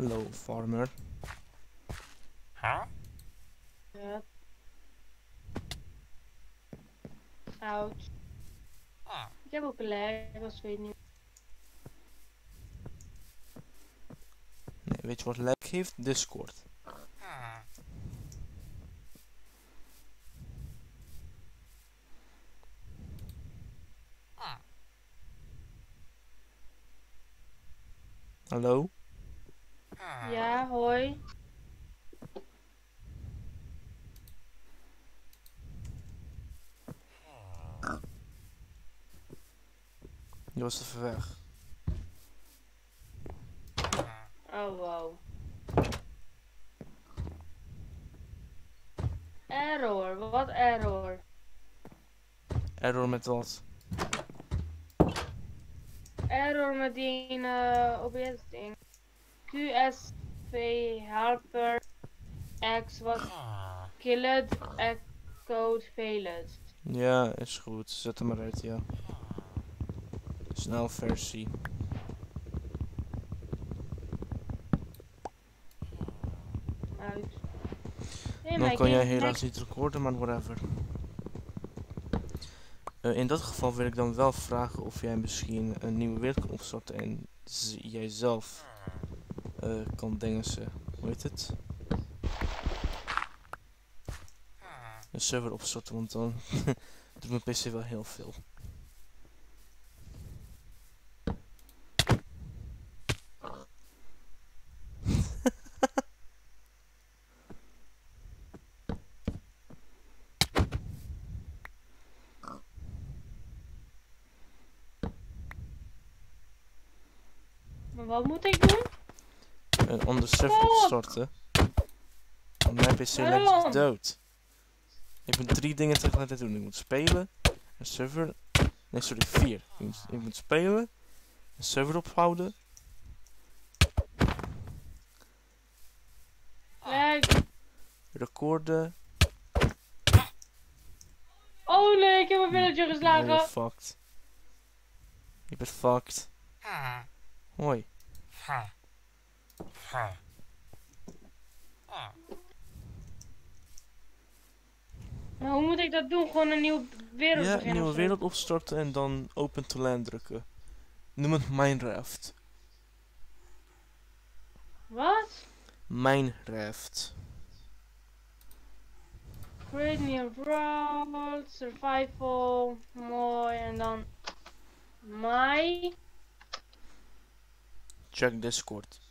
Hallo, farmer. Ja. Oud. Ik heb ook een lag, als weet niet. Nee, weet je wat lag heeft? Discord. Hallo? Ja, hoi. Je was even weg. Oh, wow. Error, wat error? Error met wat? Error met die OBS ding. QSV helper X was killed code failed. Ja, is goed. Zet hem maar uit, ja. Snel versie. Uit. Nee, Dan maar kan jij game helaas niet recorden, maar whatever. In dat geval wil ik dan wel vragen of jij misschien een nieuwe wereld kan opstarten en jij zelf kan dingen ze, hoe heet het? Een server opstarten, want dan doet mijn PC wel heel veel. Maar wat moet ik doen? Een andere server opstarten. Want mijn PC lijkt dood. Ik moet 3 dingen tegelijkertijd doen. Ik moet spelen, een server. Nee, sorry, 4. Ik moet spelen, een server ophouden. Lag. Recorden. Oh nee, ik heb een villager Oh, geslagen. you're fucked. Je bent fucked. Hoi. Maar hoe moet ik dat doen? Gewoon een nieuwe wereld Ja, een beginnen nieuwe of zo? wereld opstarten en dan open to land drukken. Noem het Minecraft. Wat? Minecraft. Create new world, survival, mooi en dan my. Check Discord.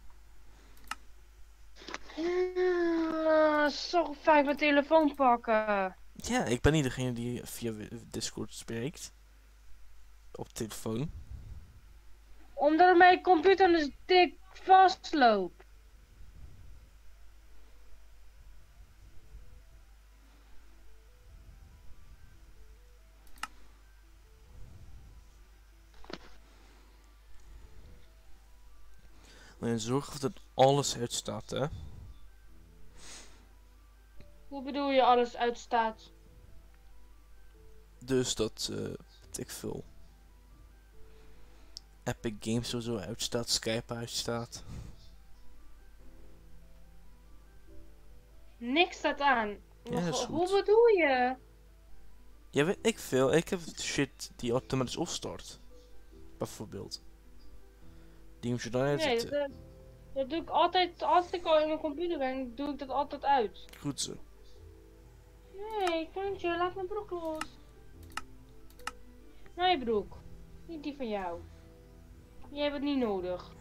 Zo fijn mijn telefoon pakken. Ja, ik ben niet degene die via Discord spreekt. Op telefoon. Omdat mijn computer dus dik vastloopt. En zorg dat alles uitstaat, hè. Hoe bedoel je alles uitstaat? Dus dat, weet ik veel. Epic Games sowieso uitstaat, Skype uitstaat. Niks staat aan. Ja, dat is Hoe goed. bedoel je? Ja, weet ik veel. Ik heb shit die automatisch opstart. Bijvoorbeeld. Die moet je dan Nee, uitzetten. dat doe ik altijd. Als ik al in mijn computer ben, doe ik dat altijd uit. Goed zo. Nee, Kuntje, laat mijn broek los. Mijn broek. Niet die van jou. Jij hebt het niet nodig.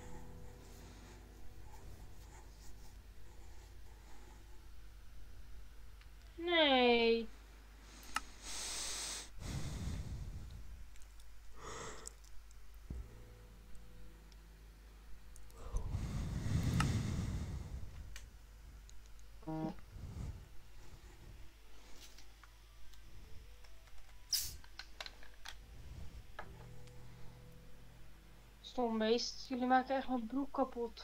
Nee. Stom beest. Jullie maken echt mijn broek kapot.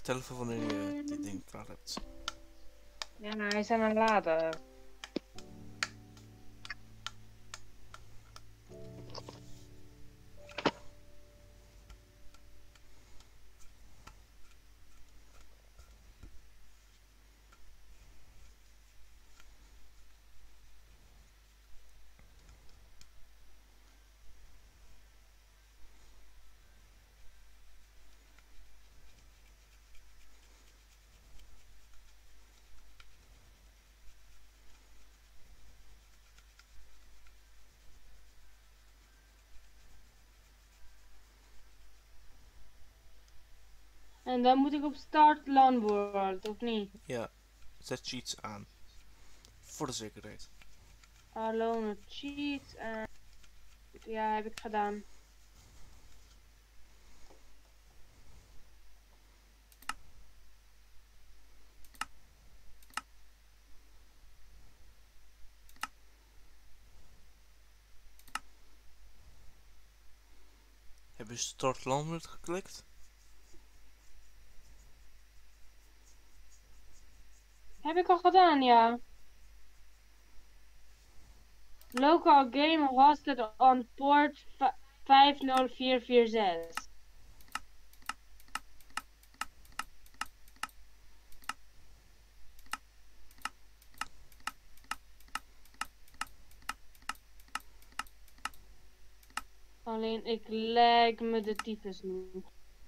vertel even wanneer je dit ding klaar hebt. Ja, hij is aan het laden. En dan moet ik op start LAN World, of niet? Ja, zet cheats aan. Voor de zekerheid. Alone cheats en... Ja, heb ik gedaan. Heb je start landwoord geklikt? Heb ik al gedaan, ja. Local game hosted on port 50446. Alleen ik leg me de tyfus nu.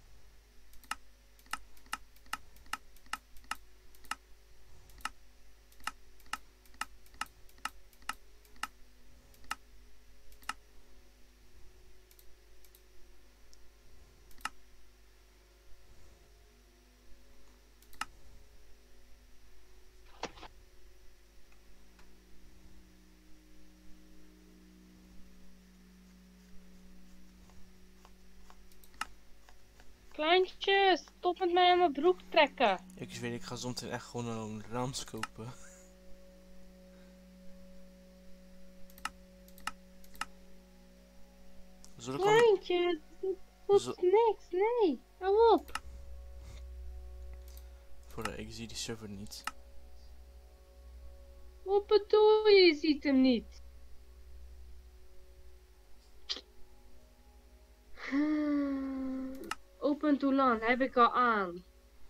Kleintje, stop met mij aan mijn broek trekken. Ik weet, ik ga zometeen echt gewoon een rams kopen. Zullen we Kleintje, dat Zo- doet niks, nee. Hou op. ik zie die server niet. Wat bedoel je? Je ziet hem niet. Open to LAN heb ik al aan.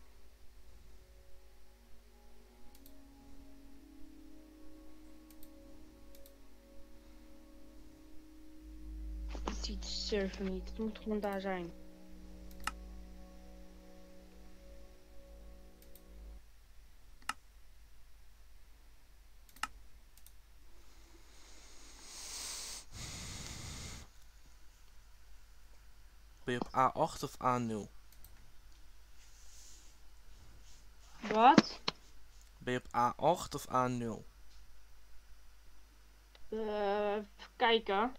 Ik zie de server niet. Het moet gewoon daar zijn. Ben je op A8 of A0? Wat? Ben je op A8 of A0? Even kijken.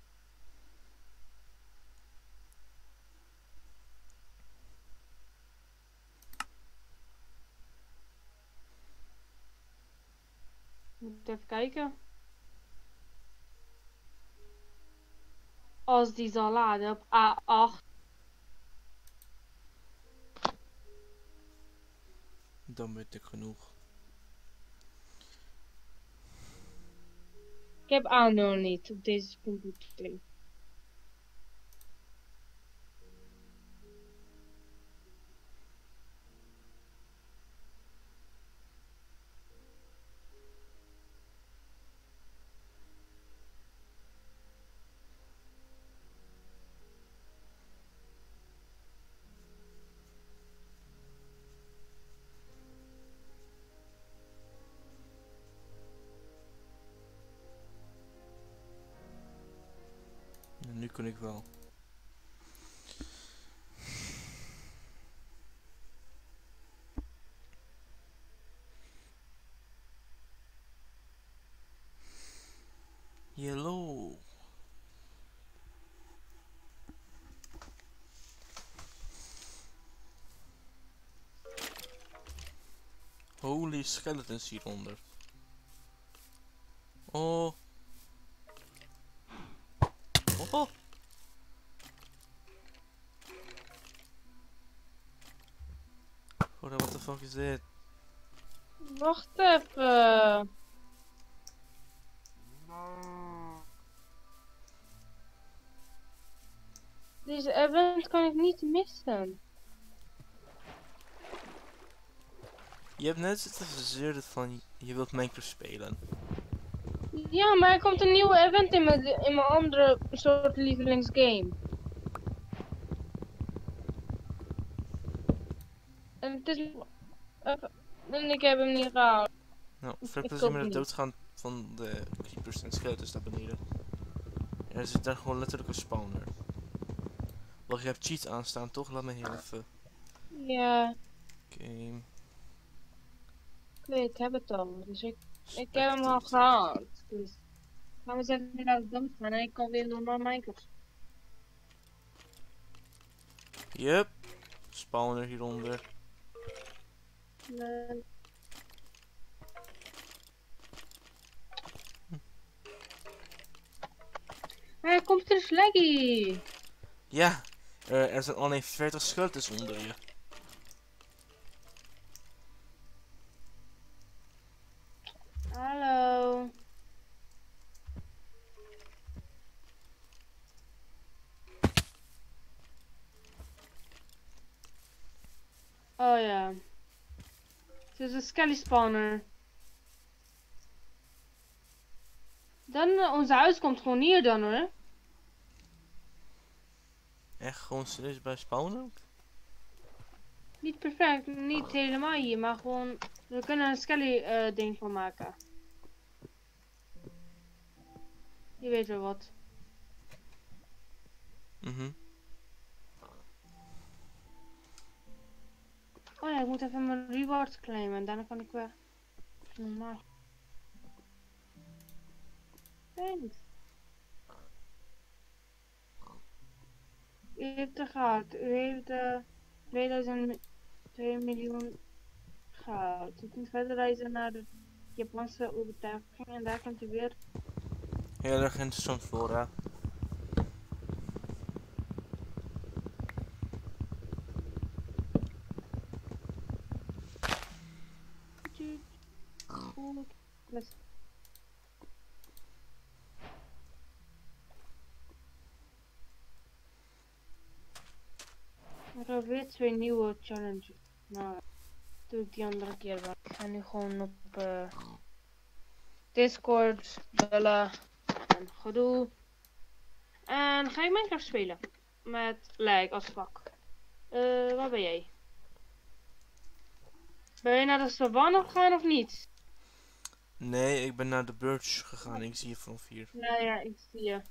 Moet even kijken. Als die zal laden op A8. Dan weet ik genoeg. Ik heb A0 niet op deze computer. En nu kan ik wel. Yellow. Holy skeletons hieronder. Oh. Oh. What the fuck is dit? Wacht even. Deze event kan ik niet missen. Je hebt net zitten verzeuren van je wilt Minecraft spelen. Ja, maar er komt een nieuwe event in mijn andere soort lievelingsgame. En het is... En ik heb hem niet gehaald. Nou, veel Ik plezier koop met het niet. doodgaan van de creepers en skeletons daar beneden. Er zit daar gewoon letterlijk een spawner. Wacht, je hebt cheats aanstaan toch? Laat me heel even. Ja, Game. ik heb het al. Dus ik heb hem al Spectator. gehaald. Dus gaan we eens even weer naar de dood gaan en ik kan weer normaal Minecraft. Yup. Spawner hieronder. Nee. Hij komt er slaggy. Ja. Er zijn alleen 40 skeletons onder je. Hallo. Oh ja. Het is een skelly spawner. Dan, ons huis komt gewoon hier dan hoor. Echt gewoon serieus bij spawnen ook? Niet perfect, niet helemaal hier, maar gewoon... We kunnen een skelly ding van maken. Je weet wel wat. Mhm. Oh ja, ik moet even mijn reward claimen en daarna kan ik weer... Normaal. Thanks. U heeft er gehad. U heeft 2 miljoen gehad. U kunt verder reizen naar de Japanse overtuiging en daar kunt u weer... Heel erg interessant flora. Goed. Ik heb weer 2 nieuwe challenges. Nou, doe ik die andere keer wel. Ik ga nu gewoon op Discord bellen en gedoe. En ga ik Minecraft spelen. Met Like als vak. Waar ben jij? Ben je naar de savanne gegaan of niet? Nee, ik ben naar de birch gegaan. Ik zie je vanaf hier. Ja, ik zie je.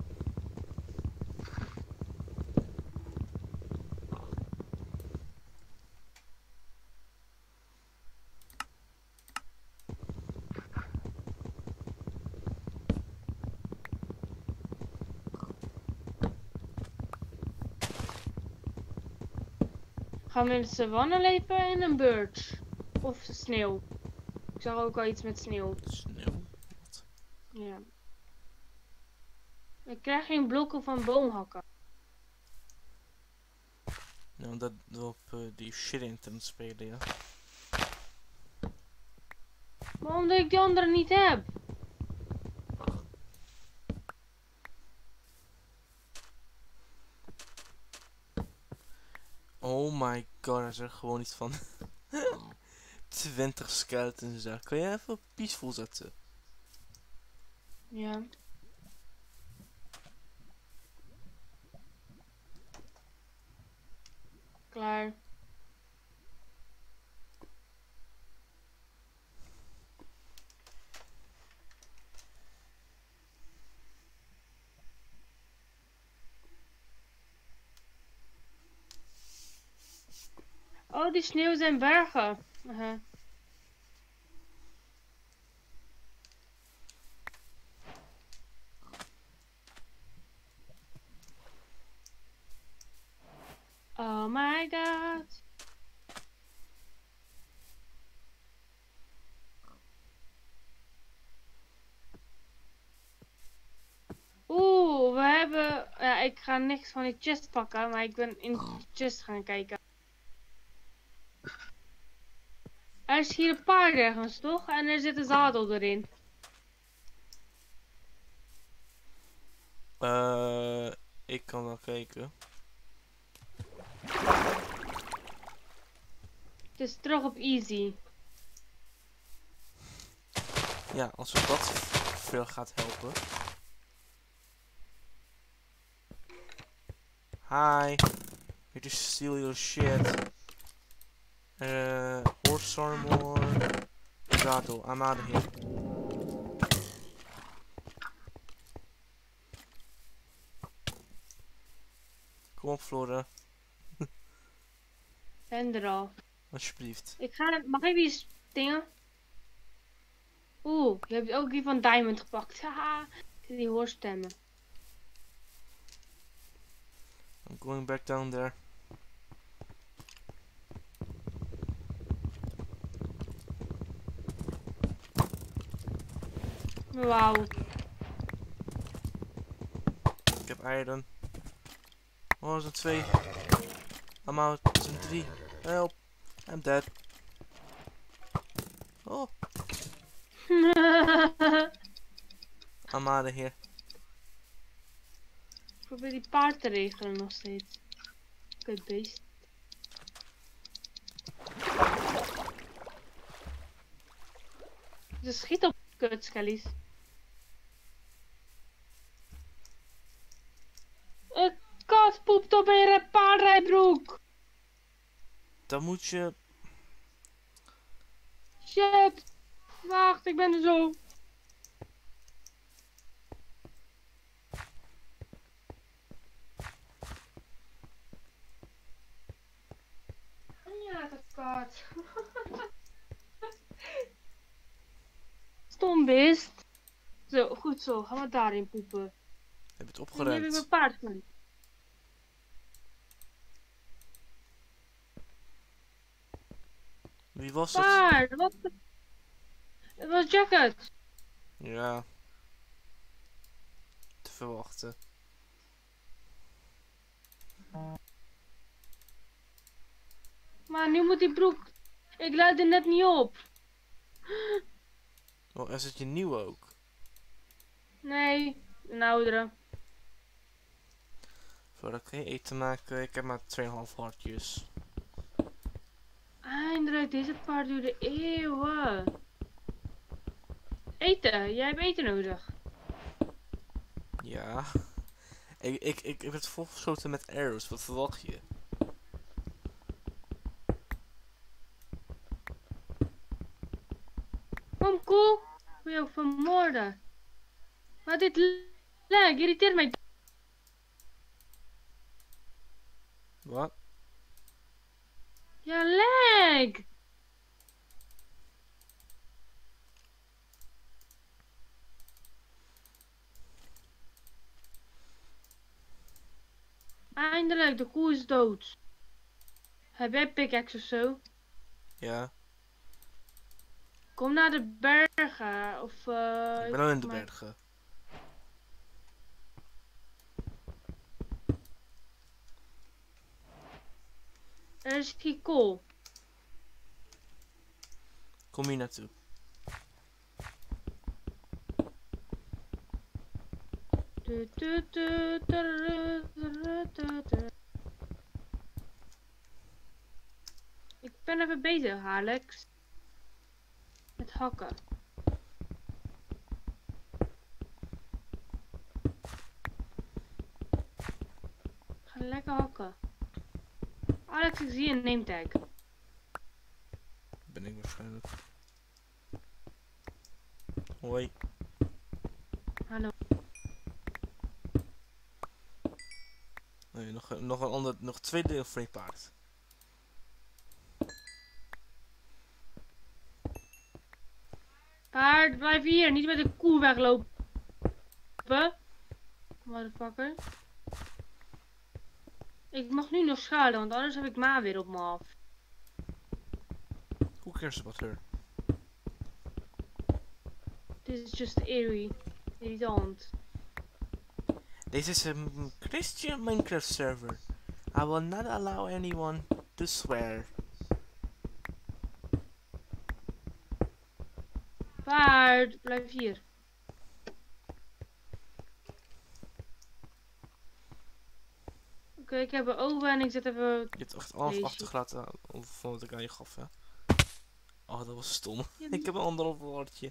Gaan we in de savanne leven in een birch? Of sneeuw? Ik zag ook al iets met sneeuw. Sneeuw. Ja. Ik krijg geen blokken van boomhakken. Nou, omdat we op die shit internet spelen, ja. Maar omdat ik die andere niet heb. Oh my god, er zijn gewoon iets van 20 skeletons daar. Kan je even op peaceful zetten? Ja. Klaar. Oh, die sneeuw zijn bergen. Oh my god. Oeh, we hebben... Ja, ik ga niks van die chest pakken, maar ik ben in de chest gaan kijken. Er is hier een paard ergens, toch? En er zit een zadel erin. Ik kan wel kijken. Het is terug op easy. Ja, als we dat veel gaat helpen. Hi. Here to steal your shit. Horse armor. Zadel, I'm out of here. Kom op, Flora. Ben er al. Alsjeblieft. Mag ik die dingen? Oeh, je hebt ook die van Diamond gepakt. Haha, die hoorstemmen. I'm going back down there. Wauw. Ik heb iron. Oh, er zijn 2. I'm out. Er zijn 3. Help. I'm dead. Oh, I'm out of here. Ik probeer die paard te regelen nog steeds. Kut beest. Ze schiet op kutskellies. Een kat poept op een paardrijbroek. Dan moet je... Shit. Wacht, ik ben er zo. Ja, dat kat. Stom beest. Zo, goed zo. Gaan we daarin poepen. Heb je het Dan heb ik opgeruimd? mijn paard van. Wie was het? Paard, wat? Het was Jacket. Ja. Te verwachten. Maar nu moet die broek. Ik luid er net niet op. Oh, is het je nieuwe ook? Nee, een oudere. Voordat ik geen eten maken, ik heb maar 2,5 hartjes. Eindelijk, deze paard duurde eeuwen. Eten, jij hebt eten nodig. Ja. Ik heb het volgeschoten met arrows, wat verwacht je? Kom, cool. Wil je ook vermoorden? Maar dit lag irriteert mij. Wat? Ja, lag. Eindelijk, de koe is dood. Heb jij pickaxe of zo? Ja. Kom naar de bergen. Of Ik ben al in de bergen. Er is hier kool. Kom hier naartoe. Ik ben even bezig, Alex. Met hakken. Ga lekker hakken. Alex, ik zie een name tag. Ben ik waarschijnlijk. Hoi. Hallo. Nee, nog 2 delen voor je paard. Paard, blijf hier. Niet met de koe weglopen. Motherfucker. Ik mag nu nog schaden, want anders heb ik ma weer op me af. Who cares about her? This is just eerie. Irritant. This is a Christian Minecraft server. I will not allow anyone to swear. Paard, blijf hier. Oké, ik heb een oven en ik zet even... Je hebt echt alles Deze. achtergelaten van wat ik aan je gaf, hè. Oh, dat was stom. Ja, Ik heb een ander woordje.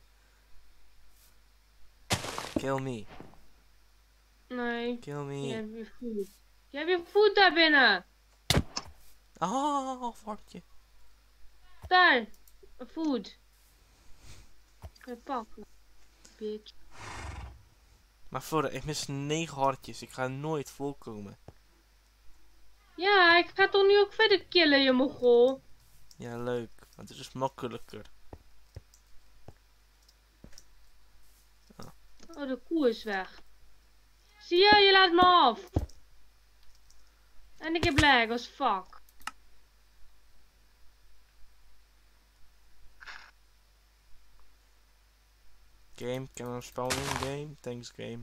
Kill me. Nee, Kill me. je hebt je voet. Je hebt je voet daar binnen. Oh, varkje. Daar, een voet. Kan je pakken, bitch. Maar Flora, ik mis 9 hartjes. Ik ga nooit volkomen. Ja, ik ga toch nu ook verder killen, je mogol. Ja, leuk. Want het is makkelijker. Oh, de koe is weg. Zie je, je laat me af. En ik heb lag als fuck. Game, can I spawn in game? Thanks game.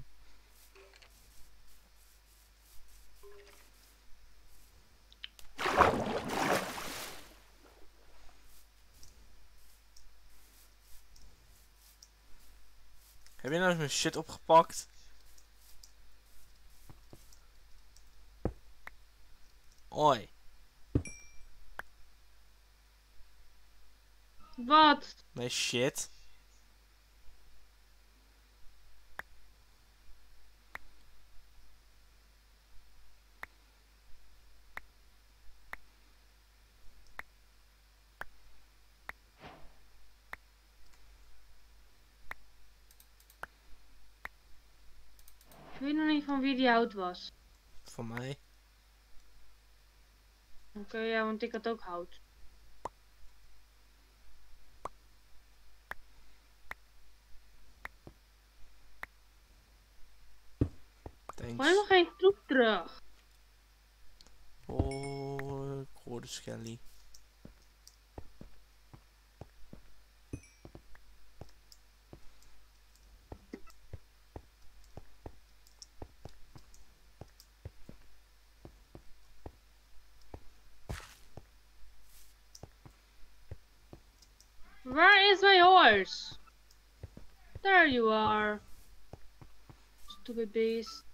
Heb je nou eens mijn shit opgepakt? Oi. Wat? Mijn shit. Ik weet nog niet van wie die hout was. Van mij. Oké, ja, want ik had ook hout. Thanks. Gooi nog geen troep terug. Oh, ik hoor de skelly. Where is my horse? There you are. Stupid beast.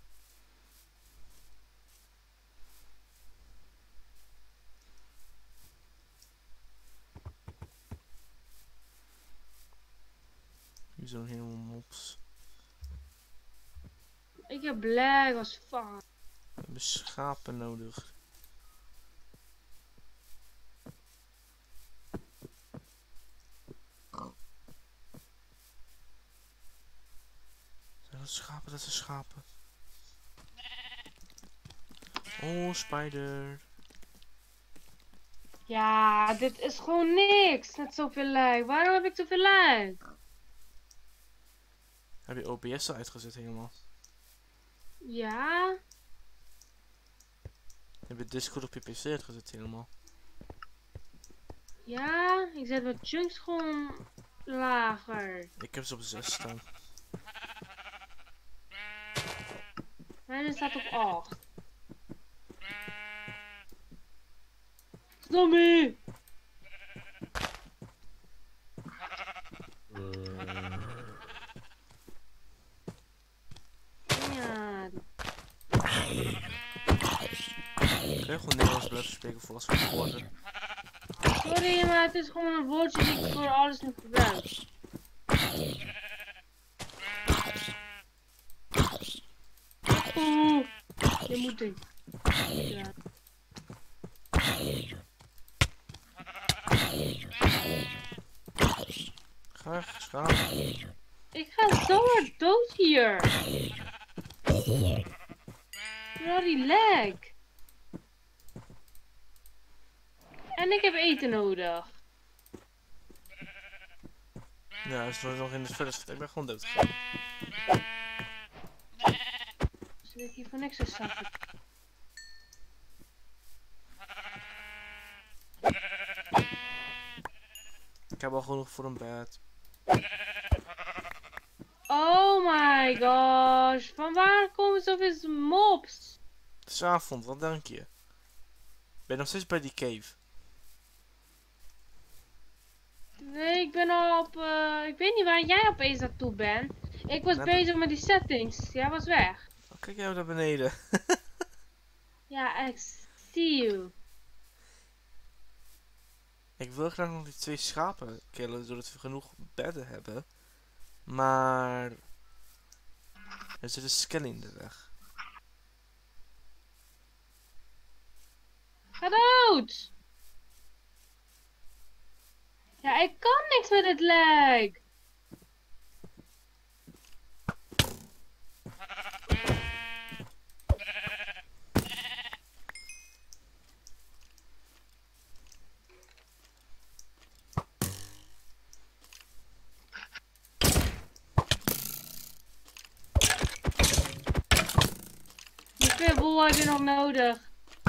Nu zijn helemaal mops. Ik heb lag als fuck. We hebben schapen nodig. Zijn dat schapen? Dat zijn schapen. Oh, spider. Ja, dit is gewoon niks. Met zoveel lag. Waarom heb ik zoveel lag? Heb je OBS al uitgezet helemaal? Ja. Heb je Discord op je PC uitgezet helemaal? Ja, ik zet mijn chunks gewoon lager. Ik heb ze op 6 staan. Mijn staat op 8. Zombie! Ja. Kun je gewoon Nederlands blijven spreken voor als we geworden? Sorry, maar het is gewoon een woordje die ik voor alles nu gebruik. Oeh, je moet ik. Ja. Ga weg, schaap. Ik ga zo hard dood hier. Bloody lag. En ik heb eten nodig. Ja, hij is nog in het verder. Ik ben gewoon dood gegaan. Zit ik hier voor niks te zakken? Ik heb al genoeg voor een bed. Oh my gosh. Van waar komen zoveel mobs? Het is avond, wat denk je? Ben je nog steeds bij die cave? Nee, ik ben al op Ik weet niet waar jij opeens naartoe bent. Ik was bezig met die settings. Jij was weg. Oh, kijk jou naar beneden. Ja, ik zie je. Ik wil graag nog die 2 schapen killen, zodat we genoeg bedden hebben. Maar... er zit een skelly in de weg. Ga dood! Ja, ik kan niks met het lag. Hoeveel wol heb je nog nodig?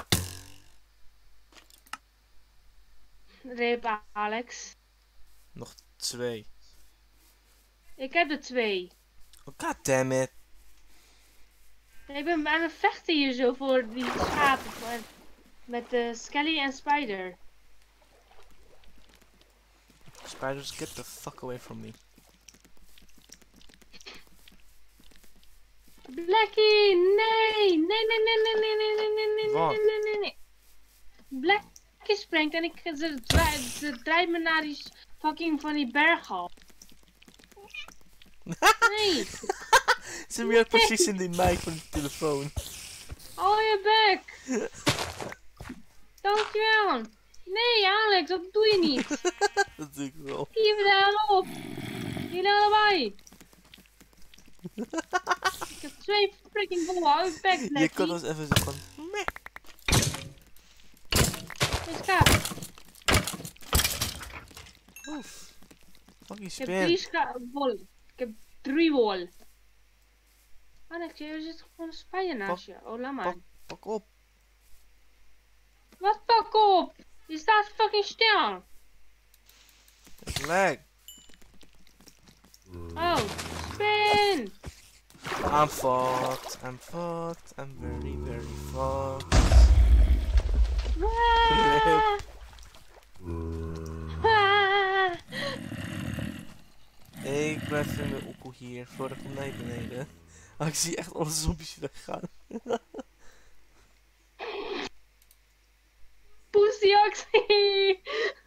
Rip, Alex. Nog 2. Ik heb er 2. Oh, goddammit. Ik ben aan het vechten hier zo voor die schapen. Met de Skelly en Spider. Spiders, get the fuck away from me. Blackie, nee! Nee, nee, nee, nee, nee, nee, nee, nee, nee, Wat? nee, nee, nee, nee. Blackie springt en ze draait me naar die fucking van die berg af. Nee! Ze meer precies in die mic van de telefoon. Oh je bek! Dankjewel! Nee Alex, dat doe je niet! Dat doe ik wel. Geef de hel op! Jullie allebei! Ik heb 2 freaking bollen, hou je bek, Je Blackie! kan ons even zo van... meh. Dus ga! Oef. Fucking Ik heb spin. 3 wol. Ik heb 3 wol. Alex, er zit gewoon een spijer naast je. Oh, laat maar. Pak op. Wat pak op? Je staat fucking stil. Het lag. Oh, spin! I'm fucked. I'm fucked. I'm very, very fucked. Ah! Ah! Ik blijf in mijn oekoe hier voordat ik kom naar beneden. Oh, ik zie echt alle zombies weggaan. Pussy actie!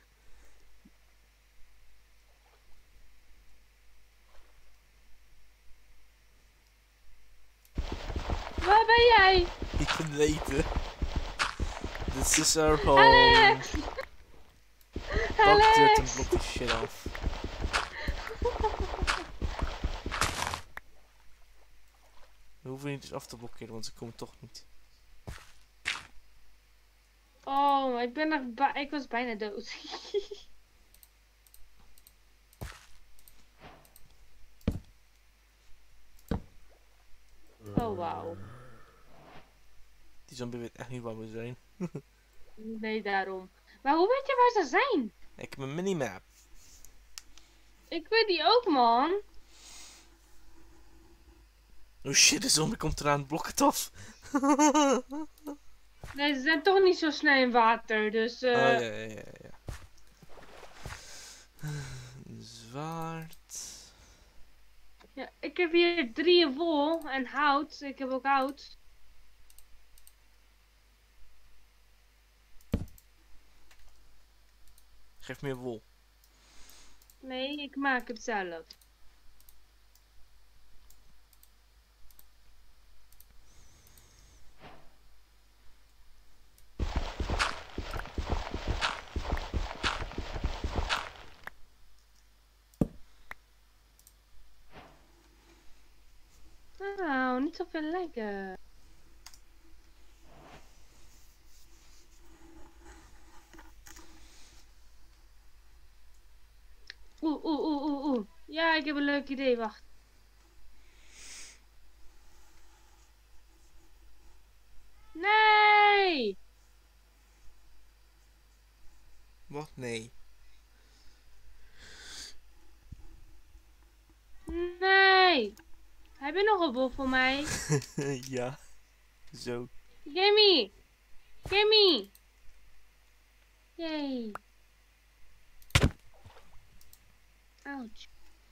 Waar ben jij? Ik beneden. This is our home. Alex! Pak dit en Alex! blok die shit af. We hoeven niet eens af te blokkeren, want ze komen toch niet. Oh, ik was bijna dood. Oh, wauw. Die zombie weet echt niet waar we zijn. Nee, daarom. Maar hoe weet je waar ze zijn? Ik heb een minimap. Ik weet die ook, man. Oh shit, de zombie komt eraan, blok het af. Nee, ze zijn toch niet zo snel in water, dus... Oh ja, ja, ja, ja. Zwaard. Ja, ik heb hier 3 wol en hout. Ik heb ook hout. Geef meer wol. Nee, ik maak het zelf. Nou, niet zoveel lijken. Oeh. Ja, ik heb een leuk idee, wacht. Nee! Wat? Nee. Nee! Heb je nog een wol voor mij? Ja. Zo. Gimme! Gimme! Yay! Ouch.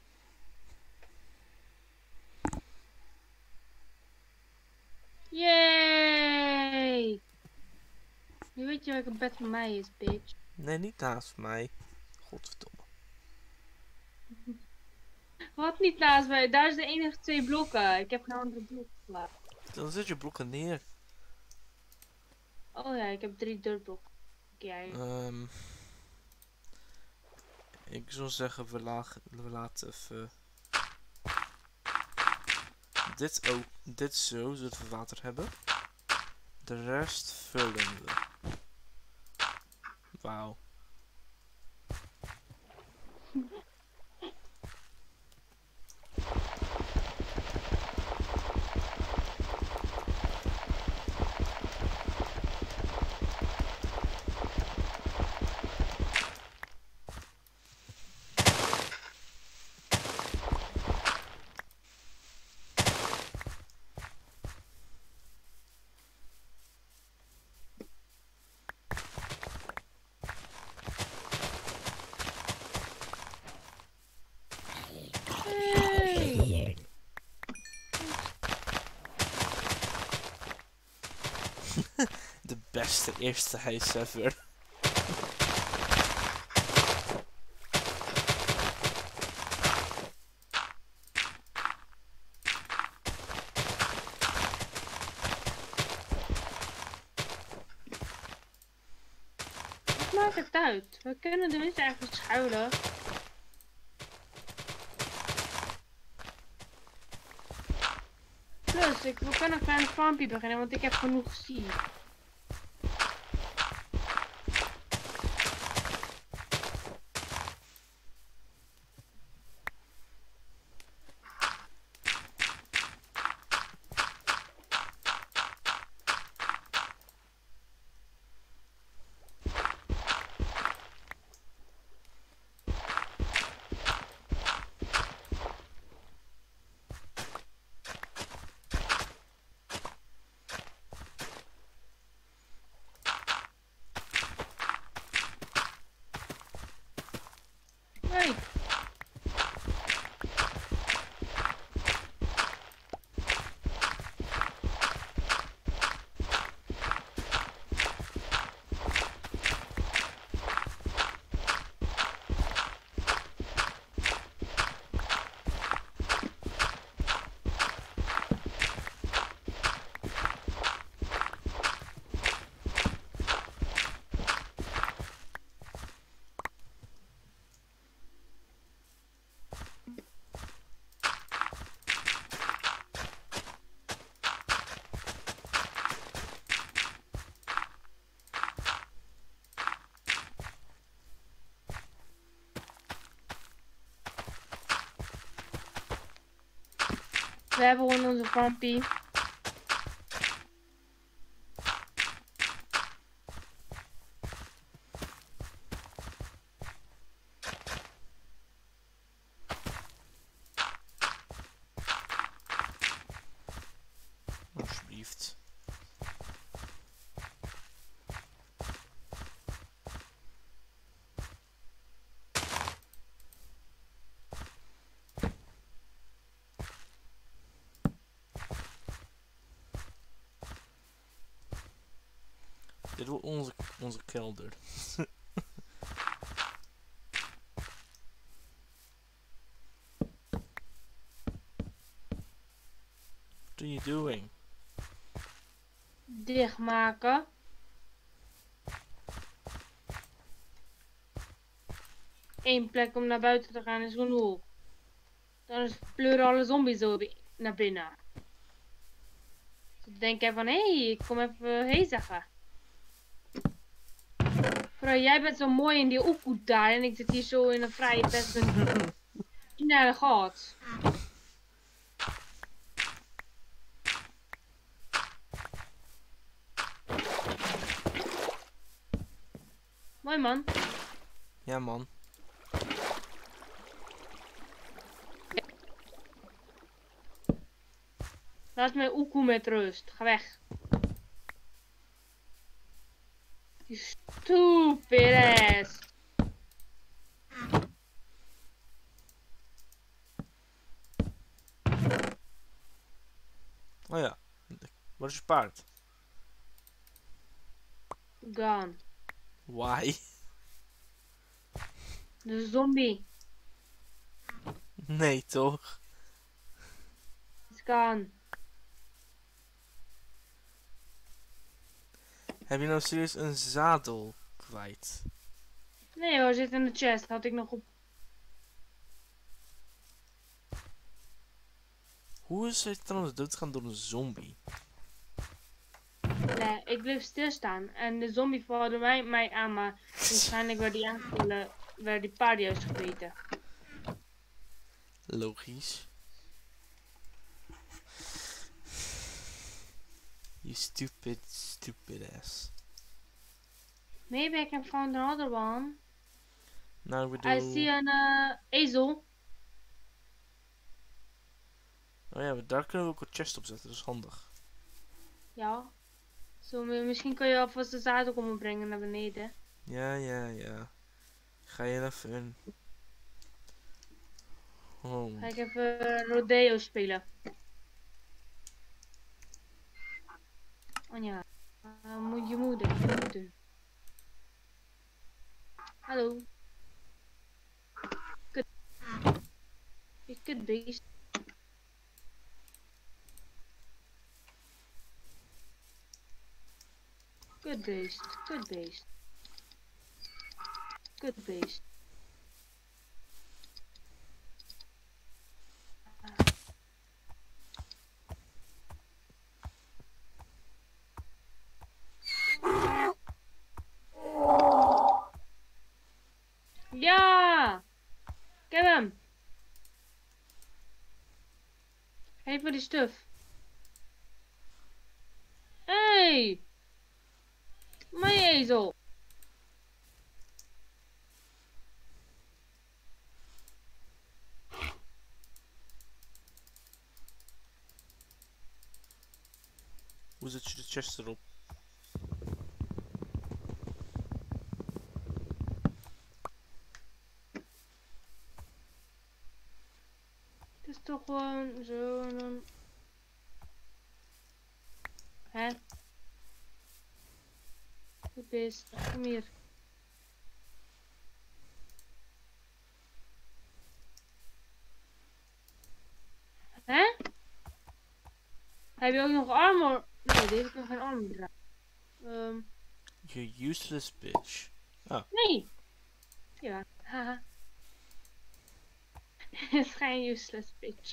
welke bed van mij is, bitch. Nee, niet naast mij. Godverdomme. Wat niet naast mij? Daar is de enige 2 blokken. Ik heb geen andere blok geplaatst. Dan zet je blokken neer. Oh ja, ik heb 3 dirtblokken. Jij. Ik zou zeggen, we laten even... dit zo, zodat we water hebben. De rest vullen we. Wauw. Hey. De beste eerste huis ever. Wat maakt het uit? We kunnen er niet ergens schuilen. Plus, we kunnen een kleine farmpje beginnen, want ik heb genoeg seed. Hey. We hebben gewoon onze farmpie. Alsjeblieft. Dit wordt onze kelder. What are you doing? Dichtmaken. Eén plek om naar buiten te gaan is genoeg. Dan pleuren alle zombies zo naar binnen. Dan denk jij van, hé, ik kom even hey zeggen. Bro, jij bent zo mooi in die opvoed daar en ik zit hier zo in een vrije best naar de gat. Mooi man. Ja man. Laat mijn oekoe met rust. Ga weg. You stupid ass. Oh ja. Waar is je paard? Gone. Why? De zombie. Nee, toch? Het kan. Heb je nou serieus een zadel kwijt? Nee hoor, zit in de chest. Had ik nog op. Hoe is hij trouwens doodgaan door een zombie? Nee, ik bleef stilstaan. En de zombie valde mij aan, maar waarschijnlijk werd die aangevallen, werd die paard juist gebeten. Logisch. You stupid ass. Maybe I can find another one. Nou, ik I bedoel... see een ezel. Oh ja, daar kunnen we ook een chest op zetten, dat is handig. Ja. Zo, misschien kun je alvast de zadel komen brengen naar beneden. Ja. Ga je even in. Oh. Ga ik even rodeo spelen. Oh ja. Je moeder. Hallo. Kut. Je kutbeest. Kutbeest. Ja! Ik heb hem! Geef me die stuf. Hey! Mijn ezel! Hoe zet je de chest erop? Het is toch gewoon zo en dan... Hè? Goed beest, kom hier. Hè? Heb je ook nog armor? Nee, deze kan geen armor dragen. You useless bitch. Nee! Ja, haha. Het is geen useless bitch.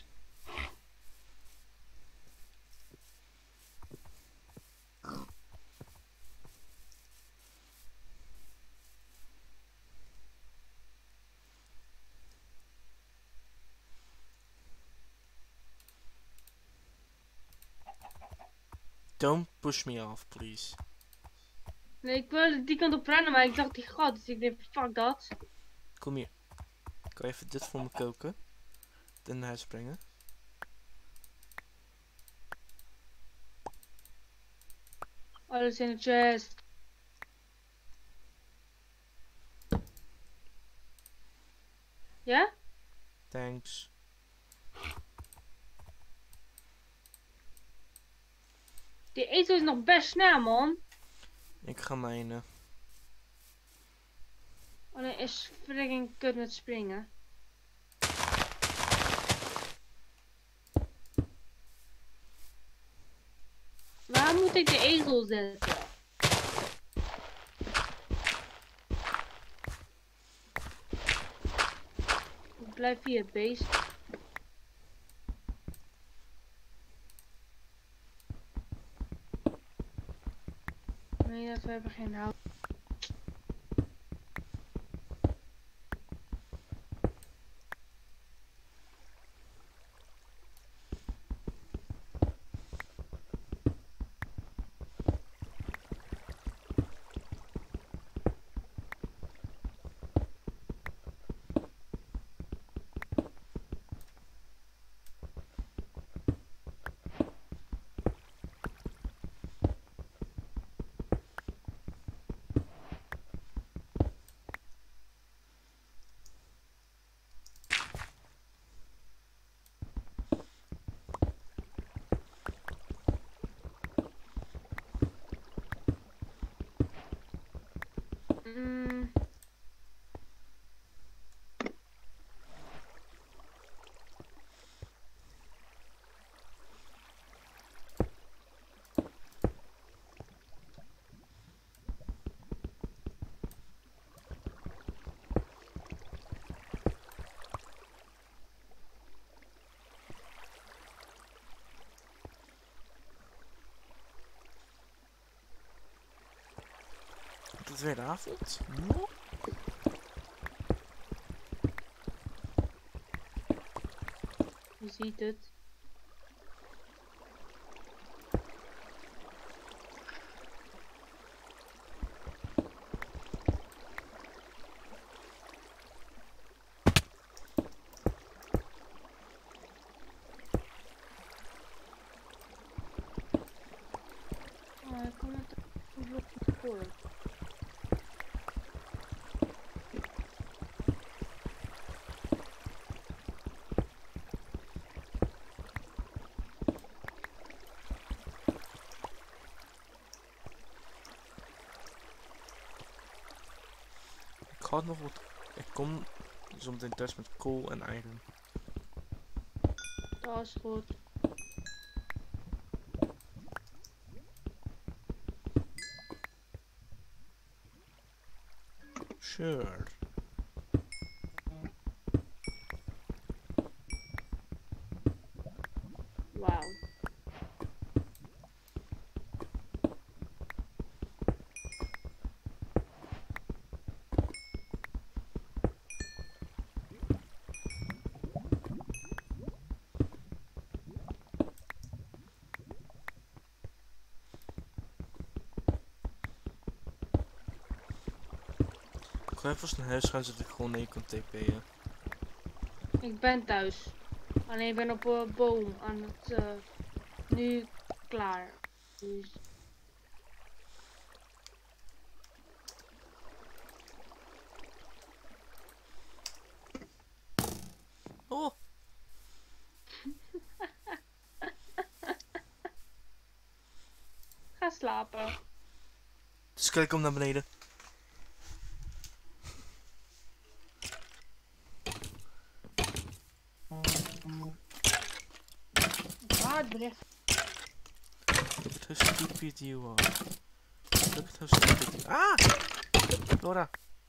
Don't push me off, please. Nee, ik wilde die kant op rennen, maar ik zag die gat, dus ik dacht, fuck dat. Kom hier. Kan je even dit voor me koken? En naar huis brengen? Alles in de chest. Ja? Thanks. Die ezel is nog best snel, man. Ik ga mijnen. Oh nee, is freaking kut met springen. Waar moet ik de ezel zetten? Ik blijf hier, beest. Nee, dat we hebben geen hout. het weer avond? Je ziet het. Oh, ik kom het een blokje voor. Ik had nog wat. Ik kom zometeen thuis met kool en iron. Dat is goed. Sure. Wauw. Ik ga even vast naar huis gaan zodat ik gewoon naar je kan TP'en. Ik ben thuis. Alleen ik ben op een boom aan het nu klaar. Dus Oh! ga slapen. Dus kijk om naar beneden. Waar bericht? Look at how stupid you are. Look at how stupid you are. Ah! Laura.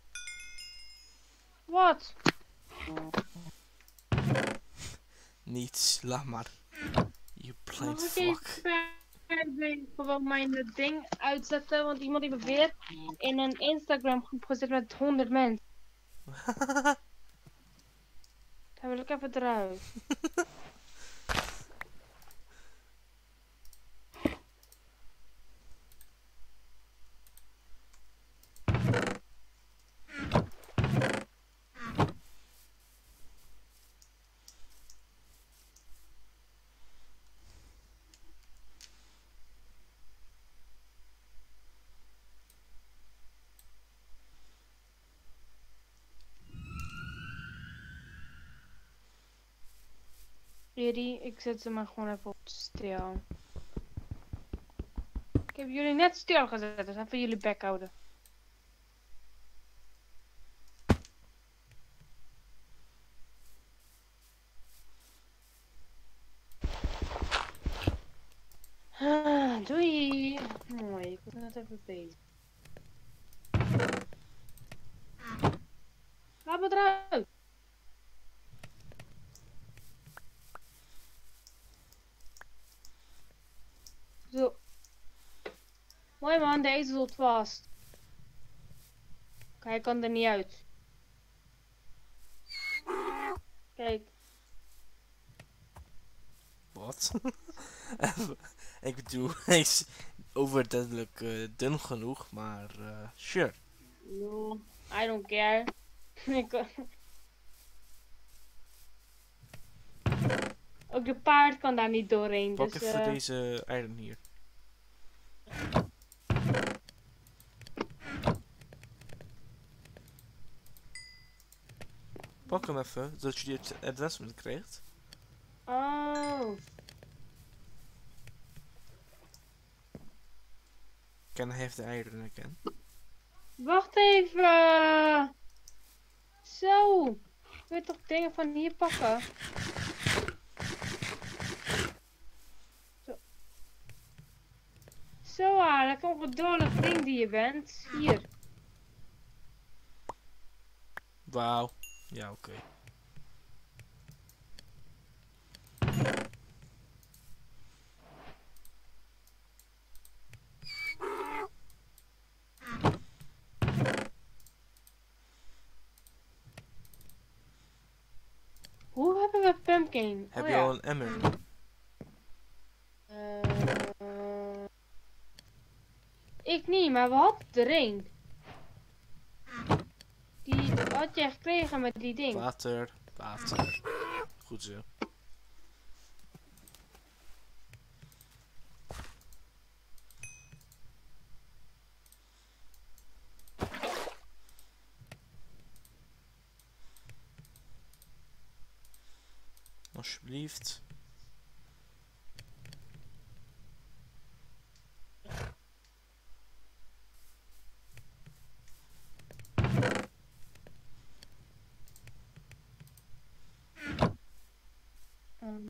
Wat? Niets, laat maar. You blind Mag ik fuck. even gewoon mijn ding uitzetten? Want iemand heeft me weer in een Instagram groep gezet met 100 mensen. Daar wil ik even eruit. Jullie, ik zet ze maar gewoon even op stil. Ik heb jullie net stil gezet, dus even jullie bek houden. Doei! Mooi, ik ben net even bezig. Laat me eruit! Zo. Mooi man, deze zit vast. Kijk, hij kan er niet uit. Kijk. Wat? Ik bedoel, hij is overduidelijk dun genoeg, maar sure. No, I don't care. Ook de paard kan daar niet doorheen. Pak Dus, even voor deze iron hier. Pak hem even, zodat je het advancement krijgt. Oh. Can I have the iron again? Wacht even. Zo. Ik wil toch dingen van hier pakken? Zo. Zo, lekker ongeduldig ding die je bent. Hier. Wauw. Ja, oké. een. Heb Oh, je ja. al een emmer? Ik niet, maar we hadden er een. Die had jij gekregen met die ding. Water, water. Goed zo. Alsjeblieft. Ehm,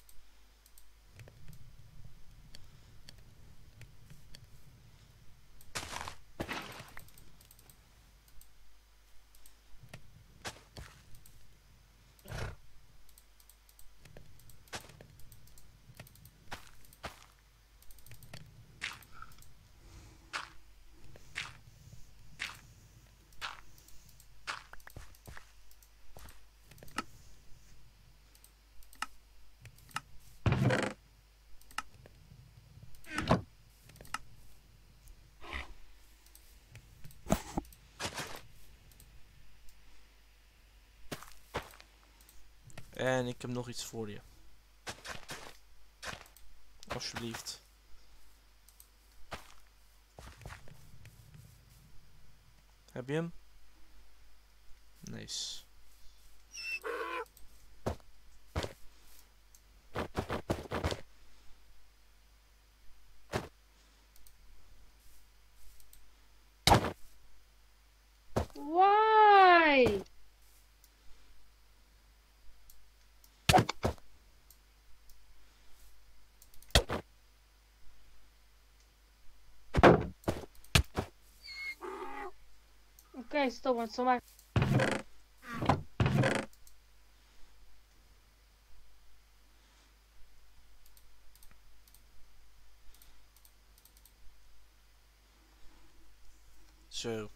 En ik heb nog iets voor je. Alsjeblieft. Heb je hem? Nice. Why? Oké, stop, want zo maakt. Zo.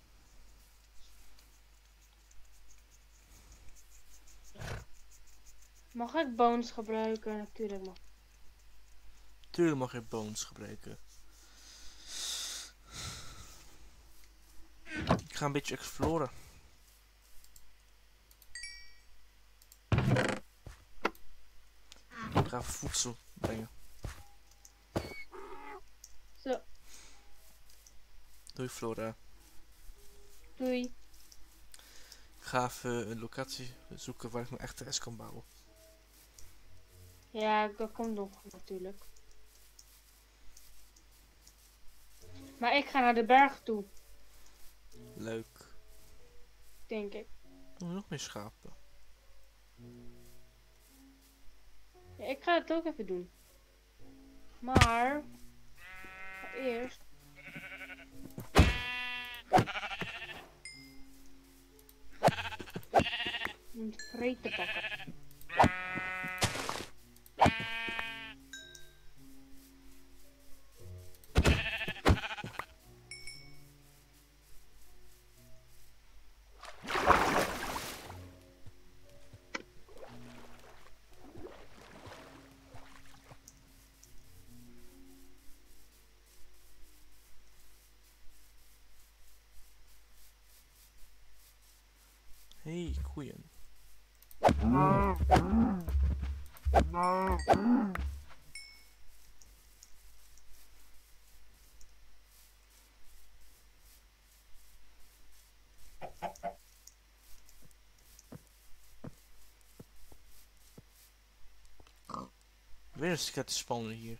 Mag ik bones gebruiken? Natuurlijk mag. Tuurlijk mag je bones gebruiken. Ik ga een beetje exploren. Ik ga even voedsel brengen. Zo, Doei Flora. doei. Ik ga even een locatie zoeken waar ik mijn echte huis kan bouwen. Ja, dat komt nog natuurlijk. Maar ik ga naar de berg toe, Leuk. denk ik. Nog meer schapen. Ja, ik ga het ook even doen. Maar eerst. Om het vreet te pakken. Hey, koeien. Weer een skeleton spawner hier.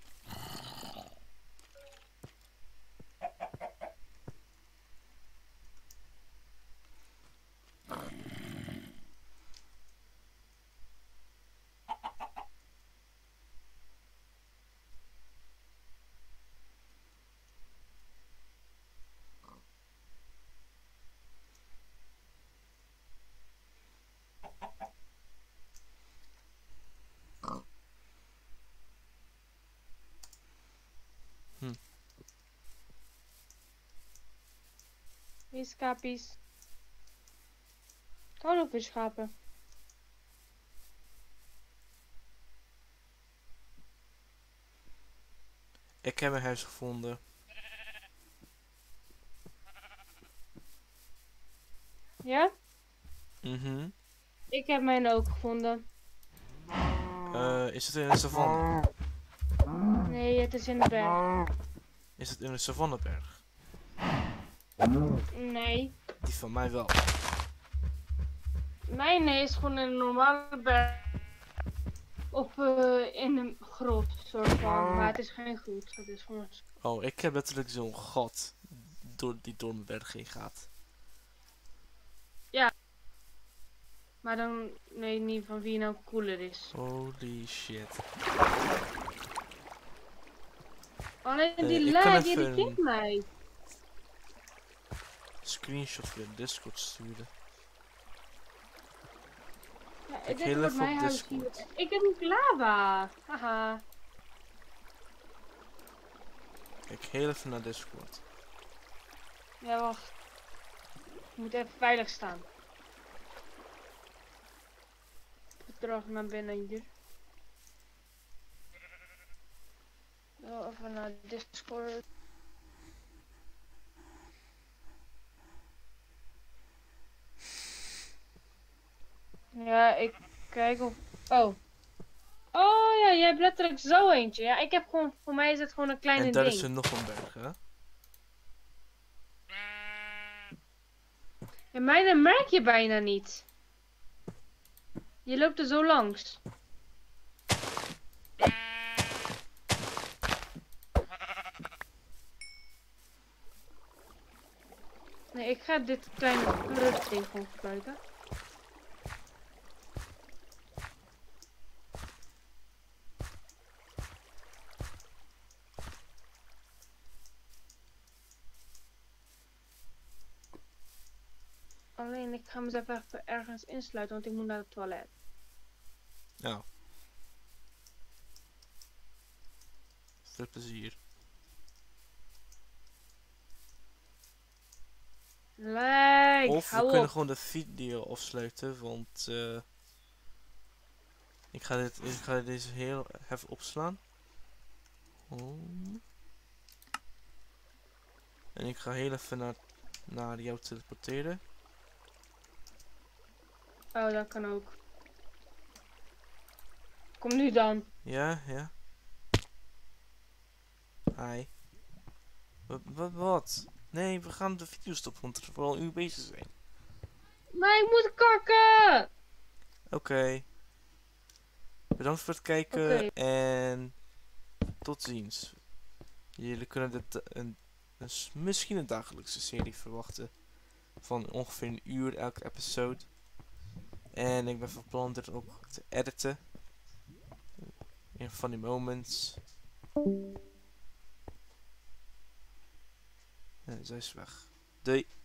Hier schapies. Ik hou nog weer schapen. Ik heb mijn huis gevonden. Ja? Mhm. Ik heb mijn ook gevonden. Is het in de savanne? Nee, het is in de berg. Is het in de savanneberg? Nee. Die van mij wel. Mijn nee is gewoon in een normale berg. Of in een grot, soort van. Maar het is geen grot. Het is gewoon... Oh, ik heb letterlijk zo'n gat die door mijn berg heen gaat. Maar dan, nee, niet van wie nou cooler is. Holy shit. Alleen die Ik kan lag, even die kent mij. screenshot voor de Discord sturen. Ja, Ik dit heel wordt even mijn op huis Discord. hier. Ik heb ook lava. Haha. Kijk heel even naar Discord. Ja, wacht. Ik moet even veilig staan. Terug naar binnen hier. Zo, even naar Discord. Ja, ik kijk of... Oh. Oh ja, jij hebt letterlijk zo eentje. Ja, ik heb gewoon... Voor mij is het gewoon een kleine En daar ding. is er nog een berg, hè? En mijne merk je bijna niet. Je loopt er zo langs. Nee, ik ga dit kleine ding gewoon gebruiken. Alleen ik ga mezelf even ergens insluiten, want ik moet naar het toilet. Nou. Veel plezier. Lijk, Of we hou kunnen op. gewoon de video afsluiten, want ik ga deze heel even opslaan. Oh. En ik ga heel even naar jou teleporteren. Oh, dat kan ook. Kom nu dan. Ja, ja. Hi. Wat? Nee, we gaan de video stoppen, want we al een uur bezig zijn. Maar ik moet kakken! Oké. Bedankt voor het kijken Oké. en tot ziens. Jullie kunnen misschien een dagelijkse serie verwachten. Van ongeveer een uur elke episode. En ik ben van plan dit ook te editen. In funny moments. En zij is weg. Doei.